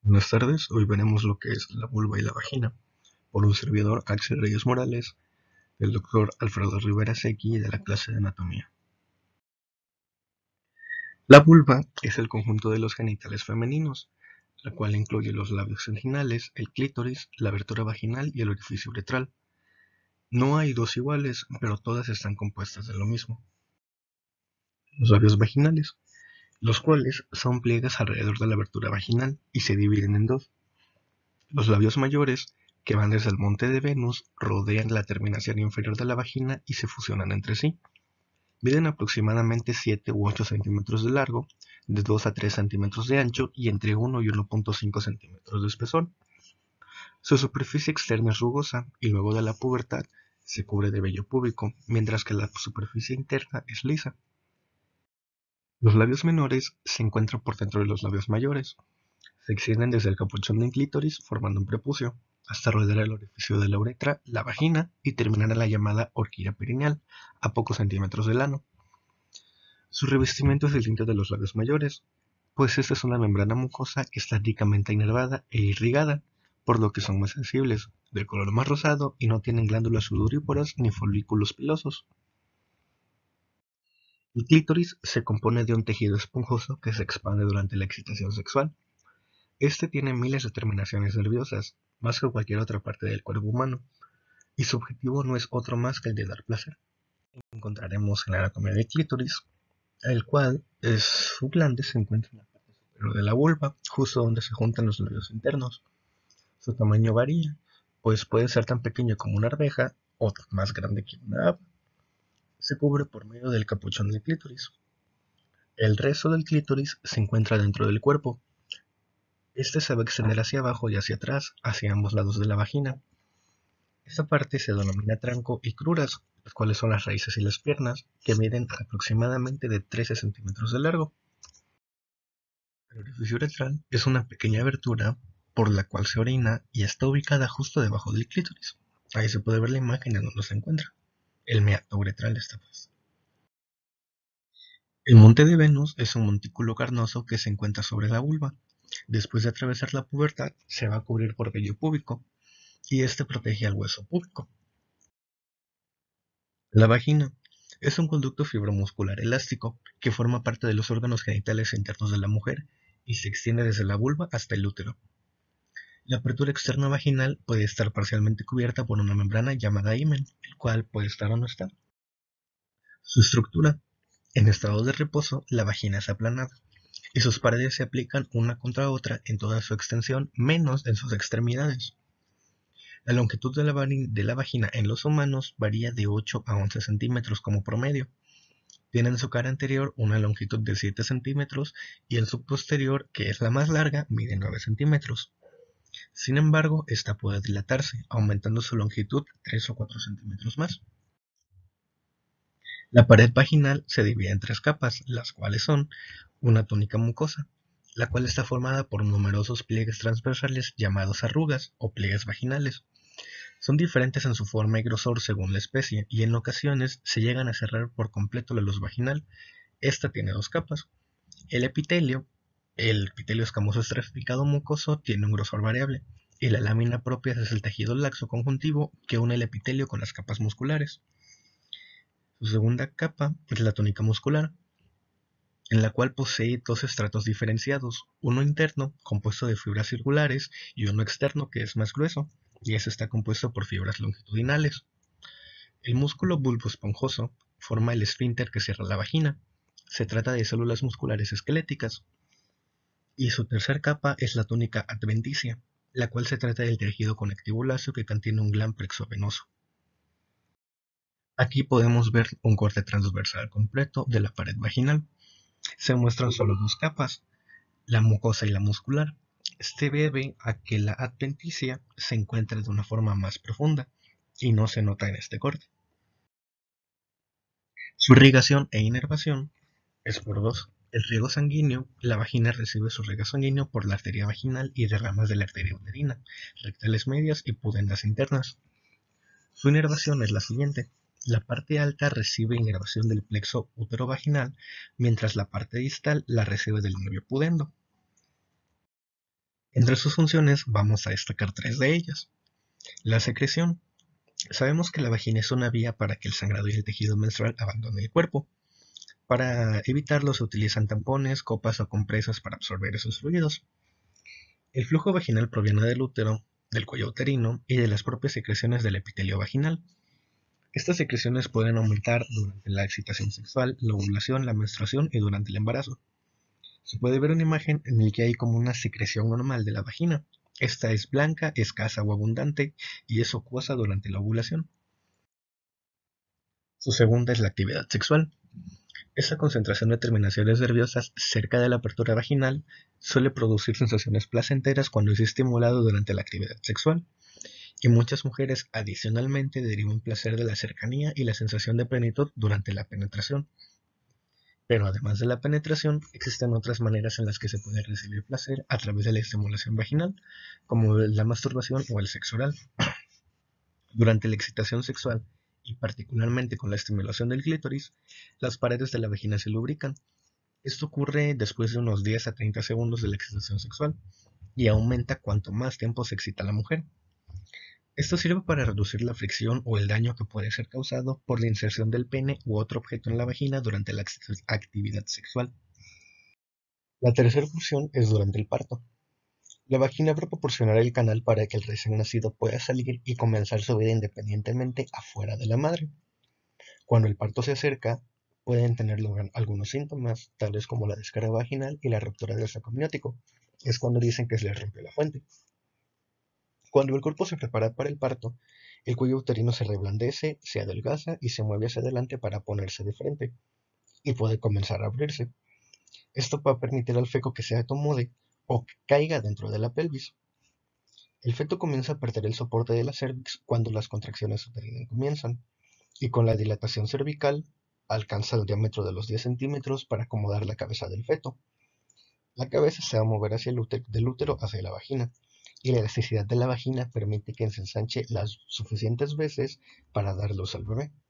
Buenas tardes, hoy veremos lo que es la vulva y la vagina, por un servidor Axel Reyes Morales, del doctor Alfredo Rivera Secchi de la clase de anatomía. La vulva es el conjunto de los genitales femeninos, la cual incluye los labios vaginales, el clítoris, la abertura vaginal y el orificio uretral. No hay dos iguales, pero todas están compuestas de lo mismo. Los labios vaginales, los cuales son pliegues alrededor de la abertura vaginal y se dividen en dos. Los labios mayores, que van desde el monte de Venus, rodean la terminación inferior de la vagina y se fusionan entre sí. Miden aproximadamente 7 u 8 centímetros de largo, de 2 a 3 centímetros de ancho y entre 1 y 1,5 centímetros de espesor. Su superficie externa es rugosa y luego de la pubertad se cubre de vello púbico, mientras que la superficie interna es lisa. Los labios menores se encuentran por dentro de los labios mayores. Se extienden desde el capuchón del clítoris formando un prepucio, hasta rodear el orificio de la uretra, la vagina y terminar en la llamada horquilla perineal, a pocos centímetros del ano. Su revestimiento es distinto de los labios mayores, pues esta es una membrana mucosa que está ricamente inervada e irrigada, por lo que son más sensibles, de color más rosado y no tienen glándulas sudoríparas ni folículos pilosos. El clítoris se compone de un tejido esponjoso que se expande durante la excitación sexual. Este tiene miles de terminaciones nerviosas, más que cualquier otra parte del cuerpo humano, y su objetivo no es otro más que el de dar placer. Encontraremos en la anatomía del clítoris, el cual su glande se encuentra en la parte superior de la vulva, justo donde se juntan los labios internos. Su tamaño varía, pues puede ser tan pequeño como una arveja o más grande que una ave. Se cubre por medio del capuchón del clítoris. El resto del clítoris se encuentra dentro del cuerpo. Este se va a extender hacia abajo y hacia atrás, hacia ambos lados de la vagina. Esta parte se denomina tranco y cruras, las cuales son las raíces y las piernas, que miden aproximadamente de 13 centímetros de largo. El orificio uretral es una pequeña abertura por la cual se orina y está ubicada justo debajo del clítoris. Ahí se puede ver la imagen en donde se encuentra. El meato uretral está pues. El monte de Venus es un montículo carnoso que se encuentra sobre la vulva. Después de atravesar la pubertad, se va a cubrir por vello púbico y este protege al hueso púbico. La vagina es un conducto fibromuscular elástico que forma parte de los órganos genitales internos de la mujer y se extiende desde la vulva hasta el útero. La apertura externa vaginal puede estar parcialmente cubierta por una membrana llamada himen, el cual puede estar o no estar. Su estructura. En estado de reposo, la vagina es aplanada y sus paredes se aplican una contra otra en toda su extensión, menos en sus extremidades. La longitud de la vagina en los humanos varía de 8 a 11 centímetros como promedio. Tiene en su cara anterior una longitud de 7 centímetros y en su posterior, que es la más larga, mide 9 centímetros. Sin embargo, esta puede dilatarse, aumentando su longitud 3 o 4 centímetros más. La pared vaginal se divide en tres capas, las cuales son una túnica mucosa, la cual está formada por numerosos pliegues transversales llamados arrugas o pliegues vaginales. Son diferentes en su forma y grosor según la especie y en ocasiones se llegan a cerrar por completo la luz vaginal. Esta tiene dos capas. El epitelio escamoso estratificado mucoso tiene un grosor variable y la lámina propia es el tejido laxo conjuntivo que une el epitelio con las capas musculares. Su segunda capa es la túnica muscular, en la cual posee dos estratos diferenciados, uno interno compuesto de fibras circulares y uno externo que es más grueso, y ese está compuesto por fibras longitudinales. El músculo bulbo esponjoso forma el esfínter que cierra la vagina. Se trata de células musculares esqueléticas. Y su tercer capa es la túnica adventicia, la cual se trata del tejido conectivo lacio que contiene un glán plexovenoso. Aquí podemos ver un corte transversal completo de la pared vaginal. Se muestran solo dos capas, la mucosa y la muscular. Este debe a que la adventicia se encuentra de una forma más profunda y no se nota en este corte. Su irrigación e inervación es por dos. El riego sanguíneo, la vagina recibe su riego sanguíneo por la arteria vaginal y de ramas de la arteria uterina, rectales medias y pudendas internas. Su inervación es la siguiente. La parte alta recibe inervación del plexo útero-vaginal, mientras la parte distal la recibe del nervio pudendo. Entre sus funciones vamos a destacar tres de ellas. La secreción. Sabemos que la vagina es una vía para que el sangrado y el tejido menstrual abandonen el cuerpo. Para evitarlo se utilizan tampones, copas o compresas para absorber esos fluidos. El flujo vaginal proviene del útero, del cuello uterino y de las propias secreciones del epitelio vaginal. Estas secreciones pueden aumentar durante la excitación sexual, la ovulación, la menstruación y durante el embarazo. Se puede ver una imagen en la que hay como una secreción normal de la vagina. Esta es blanca, escasa o abundante y es acuosa durante la ovulación. Su segunda es la actividad sexual. Esta concentración de terminaciones nerviosas cerca de la apertura vaginal suele producir sensaciones placenteras cuando es estimulado durante la actividad sexual, y muchas mujeres adicionalmente derivan placer de la cercanía y la sensación de plenitud durante la penetración. Pero además de la penetración, existen otras maneras en las que se puede recibir placer a través de la estimulación vaginal, como la masturbación o el sexo oral. Durante la excitación sexual, y particularmente con la estimulación del clítoris, las paredes de la vagina se lubrican. Esto ocurre después de unos 10 a 30 segundos de la excitación sexual y aumenta cuanto más tiempo se excita la mujer. Esto sirve para reducir la fricción o el daño que puede ser causado por la inserción del pene u otro objeto en la vagina durante la actividad sexual. La tercera función es durante el parto. La vagina proporcionará el canal para que el recién nacido pueda salir y comenzar su vida independientemente afuera de la madre. Cuando el parto se acerca, pueden tener lugar algunos síntomas, tales como la descarga vaginal y la ruptura del saco amniótico. Es cuando dicen que se les rompió la fuente. Cuando el cuerpo se prepara para el parto, el cuello uterino se reblandece, se adelgaza y se mueve hacia adelante para ponerse de frente, y puede comenzar a abrirse. Esto va a permitir al feto que se acomode o que caiga dentro de la pelvis. El feto comienza a perder el soporte de la cervix cuando las contracciones uterinas comienzan, y con la dilatación cervical alcanza el diámetro de los 10 centímetros para acomodar la cabeza del feto. La cabeza se va a mover hacia del útero hacia la vagina, y la elasticidad de la vagina permite que se ensanche las suficientes veces para dar luz al bebé.